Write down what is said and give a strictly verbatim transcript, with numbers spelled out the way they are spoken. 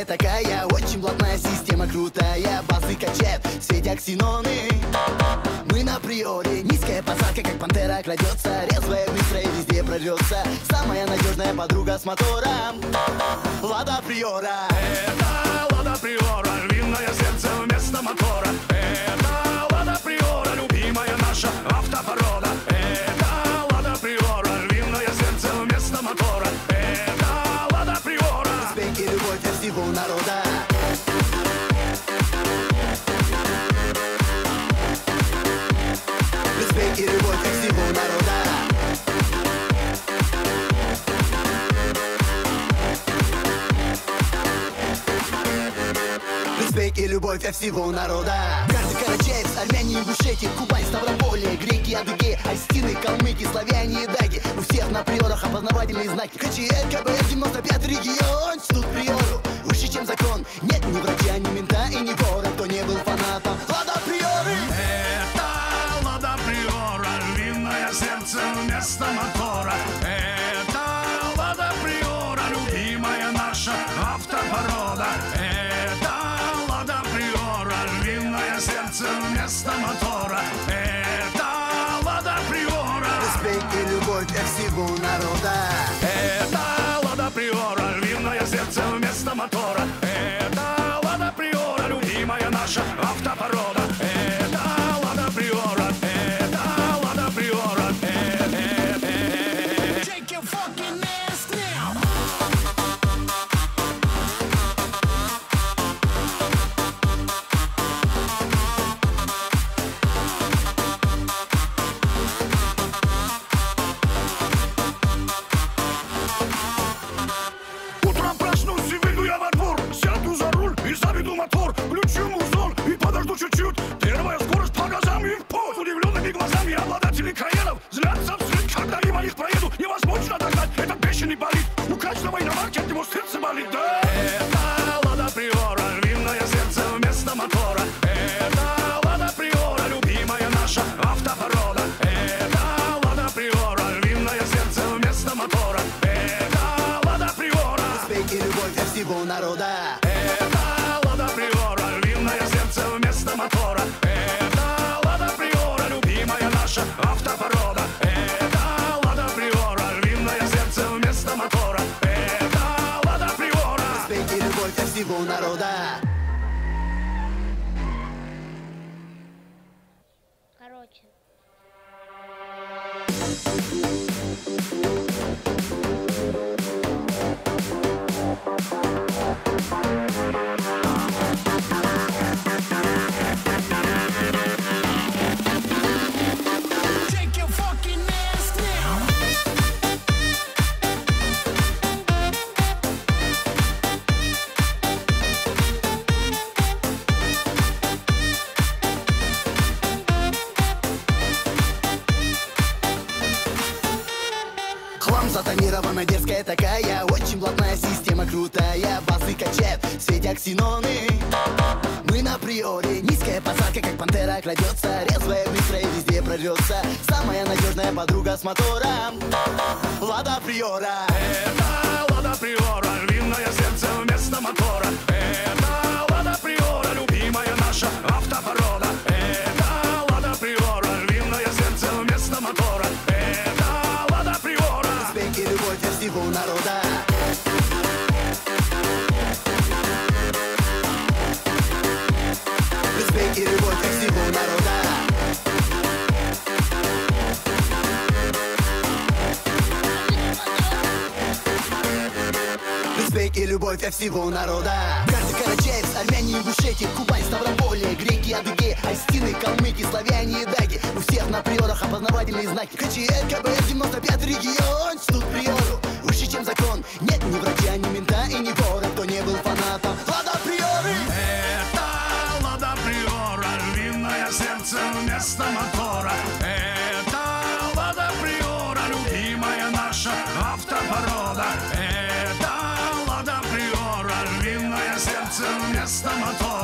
дерзкая такая, очень плотная система крутая. Базы качает, светя ксеноны. Мы на приоре, низкая посадка, как пантера крадется. Резвая, быстрая, везде прорвется. Самая надежная подруга с мотором Лада Приора. Это Лада Приора, львиное сердце вместо мотора. Это Лада Приора, любимая наша автопорода. Это Лада Приора, львиное сердце вместо мотора. Это Лада Приора. Респект и любовь для всего народа. Респект и любовь для всего народа. Респект и любовь от всего народа. Каждый карачаевец, армяне, ингушети, Кубань, Ставрополье, греки, адыги, альстины, калмыки, славяне и даги. У всех на приорах опознавательные знаки. КЧР, КБС, девяносто пятый регион. Чтут приору, выше, чем закон. Нет ни врача, ни мента и ни вора, кто не был фанатом Лада Приоры. Это Лада Приора, львиное сердце вместо мотора. Это Лада Приора, любимая наша автопорода. Вместо мотора. Это Лада Приора. Респект и любовь для всего народа. Это Лада Приора, львиное сердце вместо мотора. Это Лада Приора, любимая наша автопорода. Это Лада Приора. Это Лада Приора. Take your fucking ass now. Чуть-чуть, первая скорость по газам и в пол. С удивленными глазами обладатели краенов злятся вслед, когда мимо них проеду. Невозможно догнать этот бешеный болид. У каждого иномарки от него сердце болит, да? Это Лада Приора, львиное сердце вместо мотора. Это Лада Приора, любимая наша автопорода. Это Лада Приора, львиное сердце вместо мотора. Это Лада Приора. Респект и любовь для всего народа. Это Лада Приора, львиное сердце вместо мотора. Это Лада Приора, любимая наша автопорода. Это Лада Приора, львиное сердце вместо мотора. Это Лада Приора. Респект и любовь для всего народа. Короче. Затонирована, дерзкая такая, очень плотная система крутая. Базы качает, светя ксеноны. Мы на приоре, низкая посадка, как пантера крадется. Резвая, быстрая, везде прорвется. Самая надежная подруга с мотором Лада Приора. Это Лада Приора, львиное сердце вместо мотора. Это Лада Приора, любимая наша автопорода. Это Лада Приора, львиное сердце вместо мотора. Это Лада Приора. Респект и любовь для всего народа. Респект и любовь для всего народа. Респект и любовь для всего народа. Каждый карачаевец, армяне, ингушети, Кубань, Ставрополье, греки, адыги, альстины, калмыки, славяне и даги. У всех на приорах опознавательные знаки. КЧР, КБС, девяносто пятый регион. Чтут приору, выше, чем закон. Нет ни врача, ни мента и ни вора, кто не был фанатом Лада Приоры. Это Лада Приора, львиное сердце вместо мотора. Это Лада Приора, любимая наша автопорода. Это Лада Приора, львиное сердце вместо мотора.